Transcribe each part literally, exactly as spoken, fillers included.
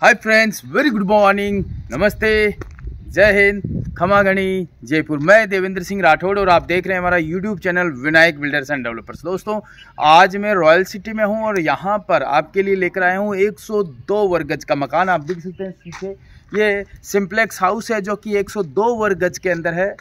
हाय friends, very good morning, नमस्ते, जय हिंद, खमा गणी, जयपुर। मैं देवेंद्र सिंह राठौड़ और आप देख रहे हैं हमारा YouTube channel Vinayak builders and developers. दोस्तों, आज मैं रॉयल सिटी में हूं और यहां पर आपके लिए लेकर आया हूं एक सौ दो वर्ग गज का मकान। आप देख सकते हैं पीछे, ये सिंप्लेक्स हाउस है जो कि एक सौ दो वर्ग गज के अंदर है।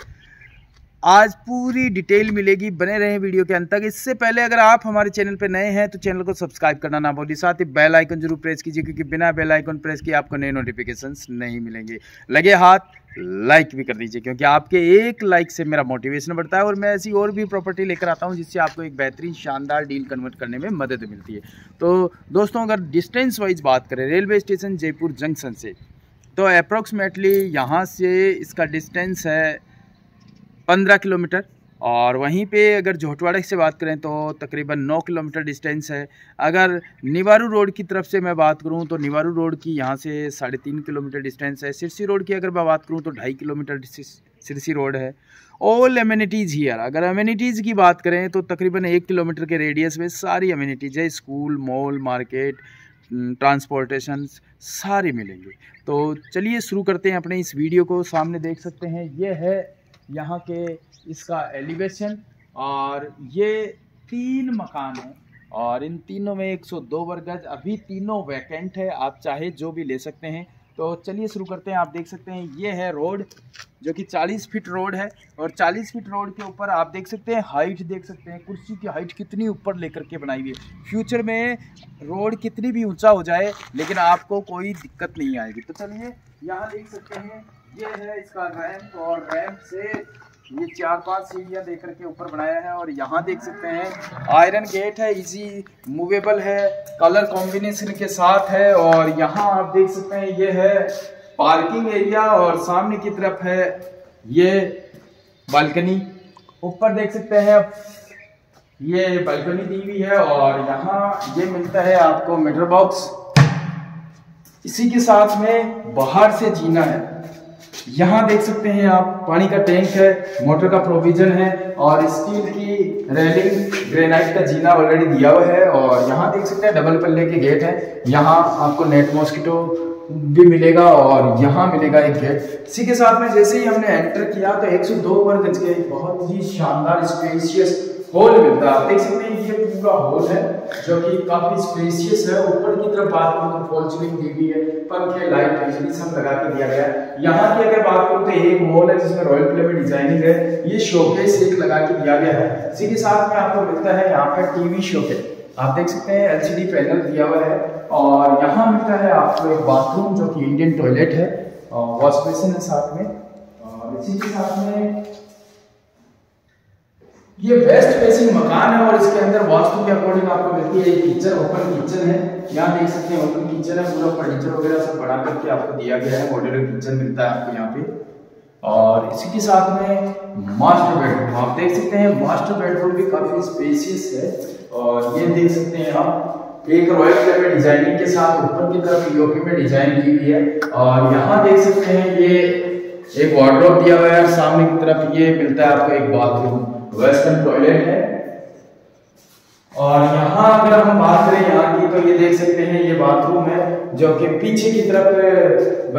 आज पूरी डिटेल मिलेगी, बने रहें वीडियो के अंत तक। इससे पहले अगर आप हमारे चैनल पर नए हैं तो चैनल को सब्सक्राइब करना ना भूलिए, साथ ही बेल आइकन जरूर प्रेस कीजिए क्योंकि बिना बेल आइकन प्रेस किए आपको नए नोटिफिकेशंस नहीं मिलेंगे। लगे हाथ लाइक भी कर दीजिए क्योंकि आपके एक लाइक से मेरा मोटिवेशन बढ़ता है और मैं ऐसी और भी प्रॉपर्टी लेकर आता हूं जिससे आपको एक बेहतरीन शानदार डील कन्वर्ट करने में मदद मिलती है। तो दोस्तों, अगर डिस्टेंस वाइज बात करें रेलवे स्टेशन जयपुर जंक्शन से, तो अप्रॉक्सीमेटली यहाँ से इसका डिस्टेंस है पंद्रह किलोमीटर। और वहीं पे अगर झोटवाड़ा से बात करें तो तकरीबन नौ किलोमीटर डिस्टेंस है। अगर निवारू रोड की तरफ से मैं बात करूं तो निवारू रोड की यहाँ से साढ़े तीन किलोमीटर डिस्टेंस है। सिरसी रोड की अगर मैं बात करूं तो ढाई किलोमीटर सिरसी रोड है। ऑल एमिनिटीज़ हियर, अगर एमिनिटीज़ की बात करें तो तकरीबन एक किलोमीटर के रेडियस में सारी एमिनिटीज़ है। स्कूल, मॉल, मार्केट, ट्रांसपोर्टेशन सारी मिलेंगे। तो चलिए शुरू करते हैं अपने इस वीडियो को। सामने देख सकते हैं ये है यहाँ के इसका एलिवेशन और ये तीन मकान हैं और इन तीनों में एक सौ दो वर्ग गज, अभी तीनों वैकेंट है, आप चाहे जो भी ले सकते हैं। तो चलिए शुरू करते हैं। आप देख सकते हैं ये है रोड जो कि चालीस फीट रोड है और चालीस फीट रोड के ऊपर आप देख सकते हैं हाइट, देख सकते हैं कुर्सी की हाइट कितनी ऊपर लेकर के बनाई हुई है। फ्यूचर में रोड कितनी भी ऊंचा हो जाए लेकिन आपको कोई दिक्कत नहीं आएगी। तो चलिए यहाँ देख सकते हैं ये है इसका रैंप और रैंप से ये चार पांच सीढ़ियाँ दे करके ऊपर बनाया है। और यहाँ देख सकते हैं आयरन गेट है, इजी मूवेबल है, कलर कॉम्बिनेशन के साथ है। और यहाँ आप देख सकते हैं ये है पार्किंग एरिया और सामने की तरफ है ये बालकनी। ऊपर देख सकते हैं ये बालकनी दी हुई है और यहाँ ये मिलता है आपको मीटर बॉक्स। इसी के साथ में बाहर से जीना है। यहाँ देख सकते हैं आप पानी का टैंक है, मोटर का प्रोविजन है और स्टील की रेलिंग, ग्रेनाइट का जीना ऑलरेडी दिया हुआ है। और यहाँ देख सकते हैं डबल पल्ले के गेट है। यहाँ आपको नेट मॉस्किटो भी मिलेगा और यहाँ मिलेगा एक गेट। इसी के साथ में जैसे ही हमने एंटर किया तो एक सौ दो वर्ग गज के बहुत ही शानदार स्पेशियस हॉल मिलता है। आप देख सकते हैं ये पूरा हॉल है जो कि काफी स्पेशियस है। ऊपर की तरफ बात करूं तो फॉल सीलिंग दी हुई है, पंखे, लाइट, बिजली सब लगा के दिया गया है। यहाँ की अगर बात करूं तो एक वॉल है जिसमें रॉयल प्ले में डिजाइनिंग है, ये शोकेस एक लगा के दिया गया है। इसी के साथ में आपको मिलता है यहाँ पर टीवी शोकेस, आप देख सकते हैं एलसीडी पैनल दिया हुआ है। और यहाँ मिलता है आपको एक बाथरूम जो कि इंडियन टॉयलेट है और वॉश बेसिन है साथ में। और इसी के साथ में ये वेस्ट फेसिंग मकान है और इसके अंदर वास्तु के अकॉर्डिंग आपको मिलती है किचन, ओपन किचन है। यहाँ देख सकते हैं ओपन किचन है, पूरा फर्नीचर वगैरह सब बना करके आपको दिया गया है। मॉड्यूलर किचन मिलता है आपको यहाँ पे। और इसी के साथ में मास्टर बेडरूम, आप देख सकते हैं मास्टर बेडरूम भी काफी स्पेशियस है। और ये देख सकते हैं आप एक रॉयल कलर में डिजाइनिंग के साथ ऊपर की तरफ यूपी में डिजाइन दी हुई है। और यहाँ देख सकते हैं ये एक वार्डरोब दिया हुआ है और सामने की तरफ ये मिलता है आपको एक बाथरूम, वेस्टर्न टॉयलेट है। और यहाँ अगर हम बात करें यहाँ की तो ये देख सकते हैं ये बाथरूम है जो कि पीछे की तरफ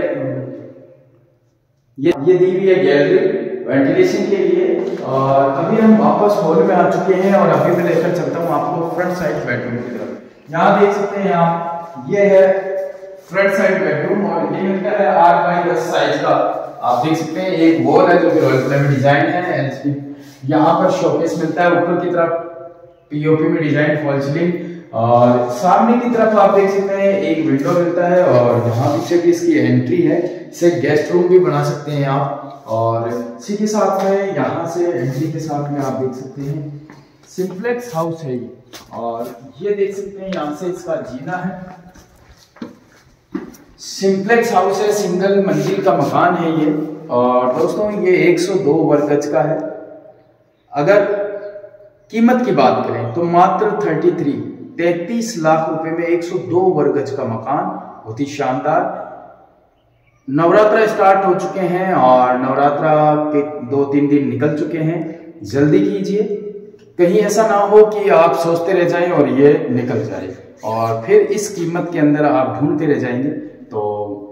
ये ये दी हुई है गैलरी वेंटिलेशन के लिए। और अभी हम वापस हॉल में आ चुके हैं और अभी मैं लेकर चलता हूँ आपको फ्रंट साइड बेडरूम की तरफ। यहाँ देख सकते हैं आप ये है फ्रंट साइड बेडरूम और ये मिलता है आठ बाई दस साइज का। आप देख सकते हैं एक वॉल है जो कि रॉयल कलर में डिजाइन है। यहाँ पर शोकेस मिलता है, ऊपर की तरफ पीओपी में डिजाइन फॉल सीलिंग और सामने की तरफ आप देख सकते हैं एक विंडो मिलता है। और यहाँ पीछे भी इसकी एंट्री है, इसे गेस्ट रूम भी बना सकते हैं आप। और इसी के साथ में यहाँ से एंट्री के साथ में आप देख सकते हैं सिंप्लेक्स हाउस है ये। और ये देख सकते हैं यहाँ से इसका जीना है। सिंप्लेक्स हाउस है, सिंगल मंजिल का मकान है ये। और दोस्तों ये एक सौ दो वर्ग गज का है। अगर कीमत की बात करें तो मात्र तैंतीस तैंतीस लाख रुपए में एक सौ दो वर्ग गज का मकान, बहुत ही शानदार। नवरात्रा स्टार्ट हो चुके हैं और नवरात्रा के दो तीन दिन निकल चुके हैं, जल्दी कीजिए, कहीं ऐसा ना हो कि आप सोचते रह जाएं और ये निकल जाए और फिर इस कीमत के अंदर आप ढूंढते रह जाएंगे।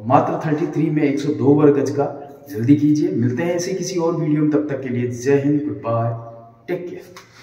मात्र तैंतीस में एक सौ दो वर्ग गज का। जल्दी कीजिए। मिलते हैं ऐसे किसी और वीडियो में, तब तक के लिए जय Hind, good bye, take care.